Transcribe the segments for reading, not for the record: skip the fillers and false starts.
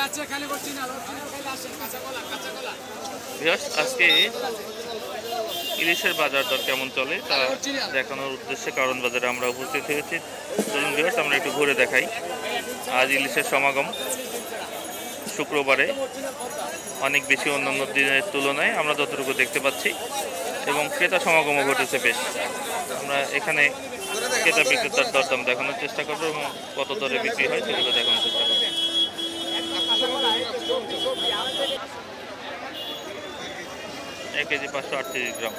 আজকে ইলিশের বাজার দর কেমন চলে তা দেখানোর উদ্দেশ্যে কারণ বাজারে আমরা উপস্থিত হয়েছি। চলুন ভিউয়ার্স আমরা একটু ঘুরে দেখাই। আজ ইলিশের সমাগম শুক্রবারে অনেক বেশি অন্যান্য দিনের তুলনায় আমরা যতটুকু দেখতে পাচ্ছি, এবং ক্রেতা সমাগমও ঘটেছে বেশ। আমরা এখানে ক্রেতা বিক্রেতার দরদাম দেখানোর চেষ্টা করবো এবং কত দরে বিক্রি হয় সেগুলো দেখানোর চেষ্টা করবো। 1 কেজি 538 গ্রাম।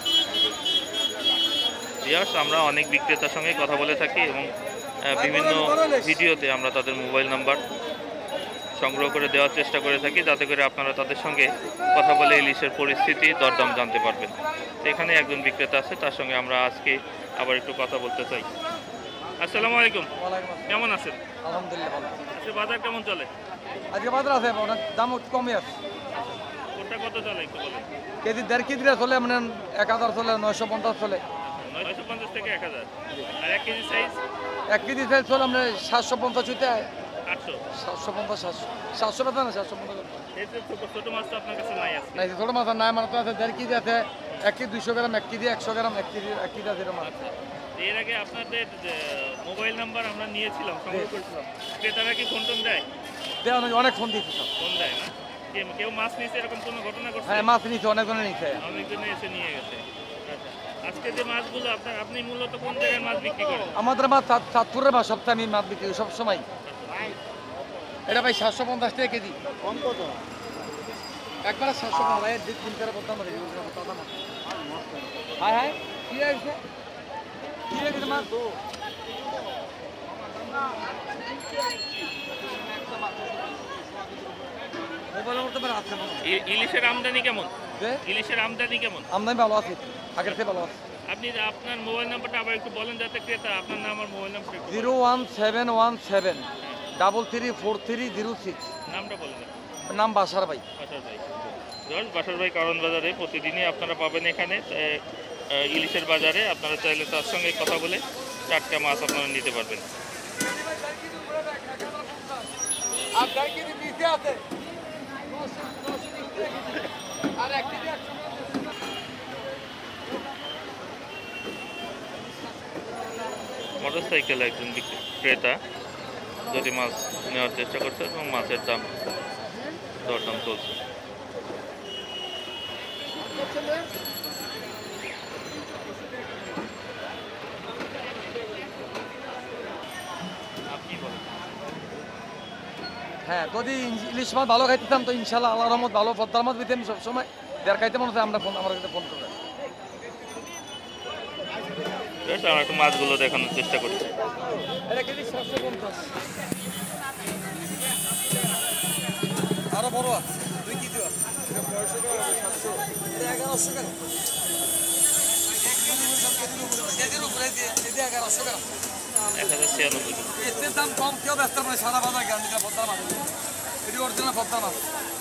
ভিউয়ার্স আমরা অনেক বিক্রেতার সঙ্গে কথা বলে থাকি এবং বিভিন্ন ভিডিওতে আমরা তাদের মোবাইল নাম্বার সংগ্রহ করে দেওয়ার চেষ্টা করে থাকি, যাতে করে আপনারা তাদের সঙ্গে কথা বলে ইলিশের পরিস্থিতি দরদাম জানতে পারবেন। তো এখানে একজন বিক্রেতা আছে, তার সঙ্গে আমরা আজকে আবার একটু কথা বলতে চাই। আসসালামু আলাইকুম, কেমন আছেন? আলহামদুলিল্লাহ ভালো। আজকে বাজার কেমন চলে? আজকে বাজার আছে, অনেক দাম একটু কমই আছে। কোনটা কত চলে একটু বলেন। কেজি 1.5 কেজি চলে, মানে 1000 চলে, 950 চলে। 950 থেকে 1000। আর 1 কেজি সাইজ? 1 কেজি সাইজ চলে আমরা 750 হইতে 800। 750 700 বেতন না 750। এই যে ছোট মাছ তো আপনার কাছে নাই আছে? নাই, ছোট মাছ নাই, আমার তো আছে 1.5 কেজি আছে, 1 KG 200 gram, 1 KG 100 gram, 1 KG আছে এরকম আছে। এর আগে আপনাদের মোবাইল নাম্বার আমরা নিয়েছিলাম, সংগ্রহ করেছিলাম, ক্রেতারা কি ফোন টোন দেয়? অনেক ফোন দিচ্ছি, ফোন দেয় না? কেউ মাছ নিয়েছে এরকম কোনো ঘটনা ঘটছে? হ্যাঁ, মাছ নিচ্ছে, অনেকজনে নিচ্ছে, অনেকজনে এসে নিয়ে গেছে। আচ্ছা, আজকে যে মাছগুলো আপনি মূলত কোন জায়গায় মাছ বিক্রি করেন? আমাদের মাছ চাঁদপুরের মাছ, সপ্তাহে আমি মাছ বিক্রি করি সব সময়। এটা ভাই 750 টাকা কেজি। কম কত? একবারে 750 টাকা, 2-3 টাকা বলতাম। হ্যাঁ হ্যাঁ, কি আছে কি আছে মাছ তো ইলিশের আমদানি কেমন? ইলিশের আমদানি কেমন? আমদানি ভালো আছে, আগের থেকে ভালো আছে। আপনি আপনার মোবাইল নাম্বারটা আবার একটু বলেন, যাতে ক্রেতা আপনার নাম আর মোবাইল নাম্বার। 01717 334306। নামটা বলেন। নাম বাসার ভাই। বাসার ভাই কারণ বাজারে প্রতিদিনই আপনারা পাবেন এখানে ইলিশের বাজারে। আপনারা চাইলে তার সঙ্গে কথা বলে টাটকা মাছ আপনারা নিতে পারবেন। মোটরসাইকেলে একজন ক্রেতা যদি মাছ নেওয়ার চেষ্টা করছে এবং মাছের দাম দরদাম চলছে। হ্যাঁ, যদি ইলিশ মাছ ভালো খাইতাম তো ইনশাল্লাহ আল্লাহর রহমত ভালো পদ্মার মাছ দিতাম সবসময়। যার খাইতে মনে হয় আমরা আমার কাছে ফোন করবেন। আমরা একটু মাছগুলো দেখানোর চেষ্টা করছি। আরো বড় আছে, 2 কেজি আছে, 1100 টাকা। 1096। এর দাম কম কেউ ব্যস্ত মানে সারা বাজার গ্যারান্টি পদ্মার মাছ, এটি অরিজিনাল পদ্মার মাছ।